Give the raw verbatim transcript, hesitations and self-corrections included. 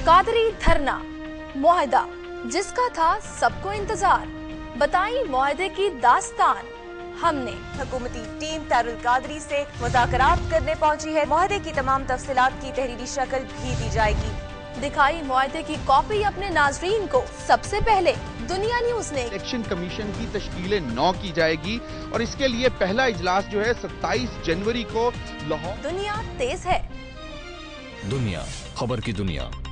कादरी धरना मुआहदा जिसका था सबको इंतजार, बताई मुआहदे की दास्तान हमने। हुकूमती टीम तारुल कादरी से मुज़ाकरात करने पहुंची है। मुआहदे की तमाम तफसीलात की तहरीरी शक्ल भी दी जाएगी। दिखाई मुआहदे की कॉपी अपने नाजरीन को सबसे पहले दुनिया न्यूज ने। इलेक्शन कमीशन की तश्कील नौ की जाएगी और इसके लिए पहला इजलास जो है सत्ताईस जनवरी को लाहौर। दुनिया तेज है। दुनिया खबर की दुनिया।